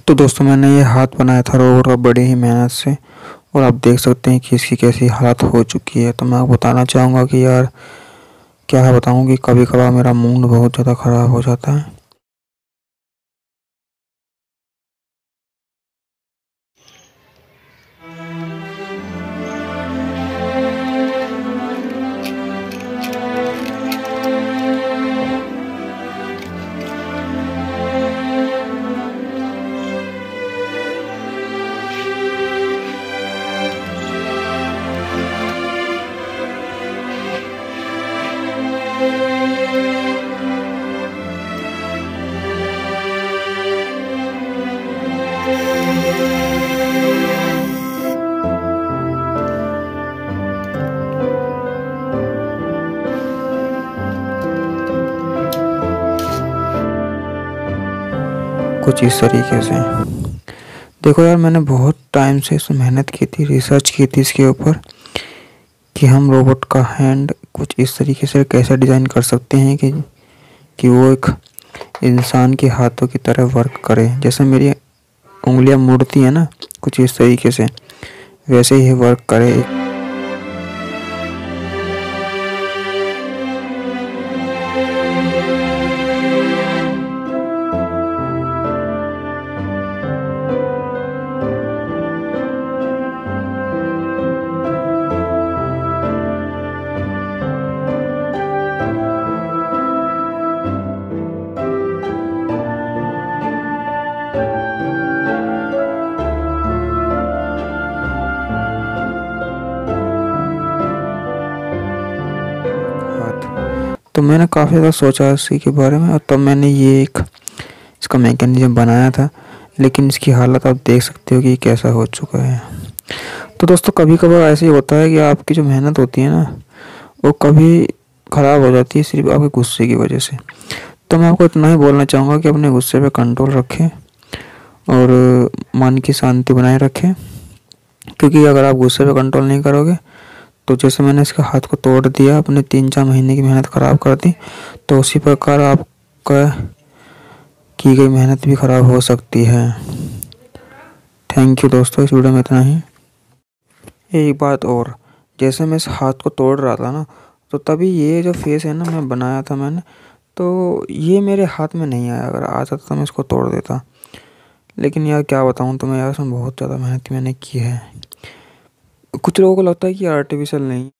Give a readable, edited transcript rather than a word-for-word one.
तो दोस्तों मैंने ये हाथ बनाया था रोबोट का बड़ी ही मेहनत से। और आप देख सकते हैं कि इसकी कैसी हालत हो चुकी है। तो मैं आपको बताना चाहूँगा कि यार क्या बताऊँ कि कभी कभार मेरा मूड बहुत ज़्यादा ख़राब हो जाता है। कुछ इस तरीके से देखो यार, मैंने बहुत टाइम से इसमें मेहनत की थी, रिसर्च की थी इसके ऊपर कि हम रोबोट का हैंड कुछ इस तरीके से कैसे डिज़ाइन कर सकते हैं कि वो एक इंसान के हाथों की तरह वर्क करे। जैसे मेरी उंगलियां मुड़ती है ना, कुछ इस तरीके से वैसे ही वर्क करे। तो मैंने काफ़ी ज़्यादा सोचा इसी के बारे में और तब मैंने ये एक इसका मैकेनिज्म बनाया था। लेकिन इसकी हालत आप देख सकते हो कि कैसा हो चुका है। तो दोस्तों कभी कभार ऐसे ही होता है कि आपकी जो मेहनत होती है ना, वो कभी ख़राब हो जाती है सिर्फ आपके गुस्से की वजह से। तो मैं आपको इतना ही बोलना चाहूँगा कि अपने गुस्से पे कंट्रोल रखें और मन की शांति बनाए रखें। क्योंकि अगर आप गुस्से पे कंट्रोल नहीं करोगे तो जैसे मैंने इसके हाथ को तोड़ दिया, अपने 3-4 महीने की मेहनत ख़राब कर दी, तो उसी प्रकार आपका की गई मेहनत भी ख़राब हो सकती है। थैंक यू दोस्तों, इस वीडियो में इतना ही। एक बात और, जैसे मैं इस हाथ को तोड़ रहा था ना, तो तभी ये जो फेस है ना मैं बनाया था मैंने, तो ये मेरे हाथ में नहीं आया। अगर आ जाता तो मैं इसको तोड़ देता। लेकिन यार क्या बताऊँ तुम्हें यार, इसमें बहुत ज़्यादा मेहनत मैंने की है। कुछ लोगों को लगता है कि आर्टिफिशियल नहीं